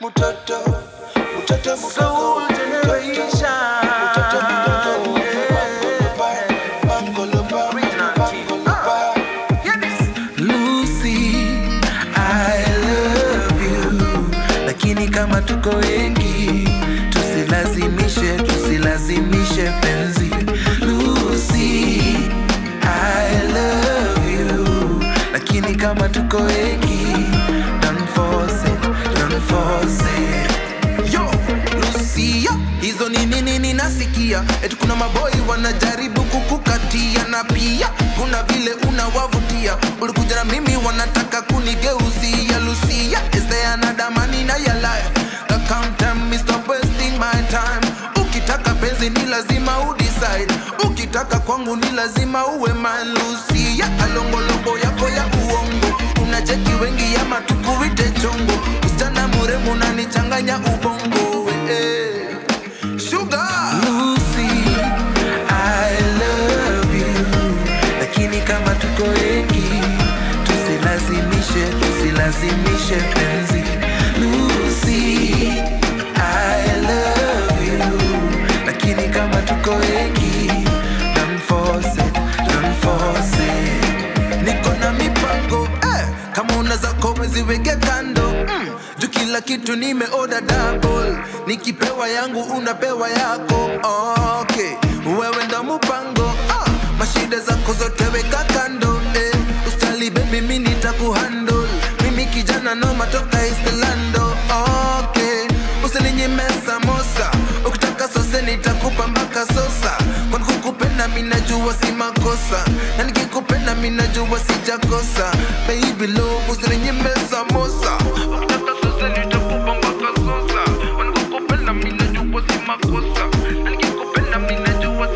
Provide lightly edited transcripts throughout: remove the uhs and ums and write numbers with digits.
Soul generation. Lucy, I love you. Lakini kama tuko wengi, tusilazimishe penzi. Lucy, I love you. Lakini kama tuko wengi, don't force it. Yo, Lucy, yo. Hizo ni nini nasikia? Eti kuna maboy wanajaribu kukukatia, na pia kuna vile unawavutia. Ulikuja na mimi wanataka kunigeuzia. Lucy, is there another man in your life? Can't tell me stop wasting my time. Ukitaka penzi ni lazima udecide. Ukitaka kwangu ni lazima uwe man. Lucy, alongolongo yako ya uongo. Unacheki wengi ya matukuite chongo. Usichana muremu na nichanganya ubongo. Sugar Lucy, I love you. Lakini kama tuko wengi, tusilazimishe penzi. Lucy, I love you. Lakini kama tuko wengi, don't force it. Niko na mipango, kama unazako weziweke kando. Juu kila kitu nimeorder double. Nikipewa yangu unapewa yako. Okay, wewe ndo mpango. Mashida zako zote weka kando. Ustali baby mimi nitakuhandle. Mimi kijana no matoka Estelando. Okay, usininyime samosa. Ukitaka sose nitakupa mpaka sosa. Kwani kukupenda mimi najua si makosa, na nikikupenda mimi najua sijakosa. Baby love usininyime samosa. Ukitaka sose nitakupa mpaka sosa. Kwani kukupenda mimi najua si makosa, na nikikupenda mimi najua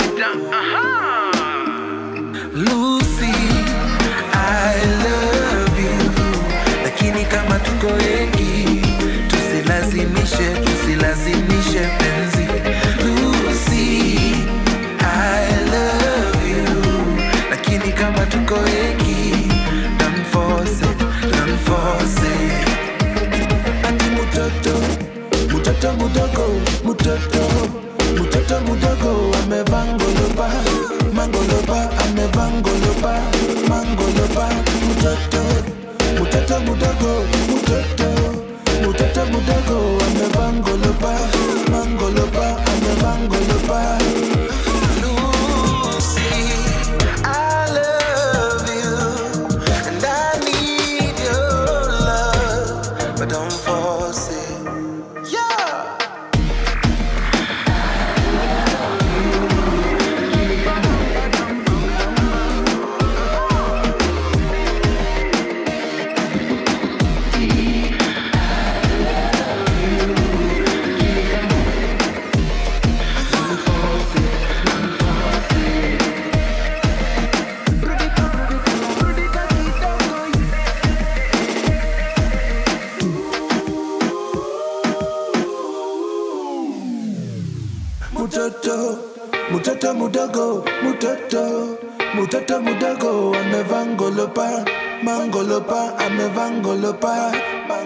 Lucy, I love you. Lakini kama tuko wengi, tusilazimishe penzi. Lucy, I love you. Lakini kama tuko wengi, don't force it. Ati mtoto mudogo amevangolopa, amevangolopa. Mtoto mudogo amevangolopa, amevangolopa. Lucy, I love you, and I need your love, but don't force it. Mtoto mudogo amevangolopa, amevangolopa.